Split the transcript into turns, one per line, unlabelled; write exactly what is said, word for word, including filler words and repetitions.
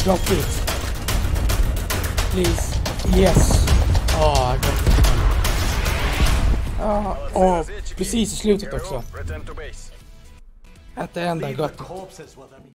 Drop it. Please. Yes. Åh, oh, oh, oh, precis i slutet också. At the end I got it.